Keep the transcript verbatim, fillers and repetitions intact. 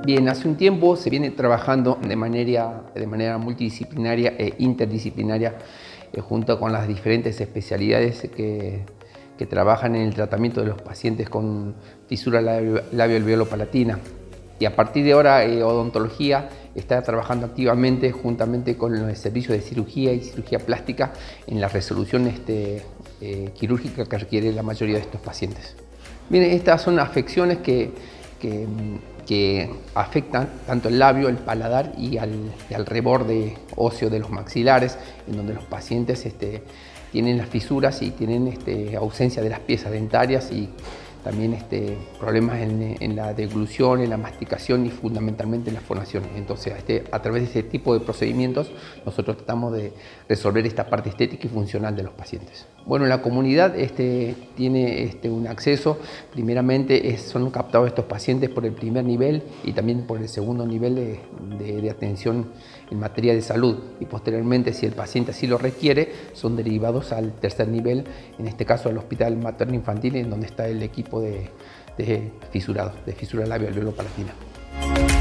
Bien, hace un tiempo se viene trabajando de manera, de manera multidisciplinaria e interdisciplinaria eh, junto con las diferentes especialidades que, que trabajan en el tratamiento de los pacientes con fisura labio-alveolo-palatina. Y a partir de ahora, eh, odontología está trabajando activamente juntamente con los servicios de cirugía y cirugía plástica en la resolución este, eh, quirúrgica que requiere la mayoría de estos pacientes. Bien, estas son afecciones que, que, que afectan tanto el labio, el paladar y al, y al reborde óseo de los maxilares, en donde los pacientes este, tienen las fisuras y tienen este, ausencia de las piezas dentarias y también este, problemas en, en la deglución, en la masticación y fundamentalmente en la fonación. Entonces, este, a través de este tipo de procedimientos, nosotros tratamos de resolver esta parte estética y funcional de los pacientes. Bueno, la comunidad este, tiene este, un acceso, primeramente es, son captados estos pacientes por el primer nivel y también por el segundo nivel de, de, de atención en materia de salud y posteriormente, si el paciente así lo requiere, son derivados al tercer nivel, en este caso al Hospital Materno Infantil, en donde está el equipo de, de fisurado, de fisura labio-alveolo-palatina.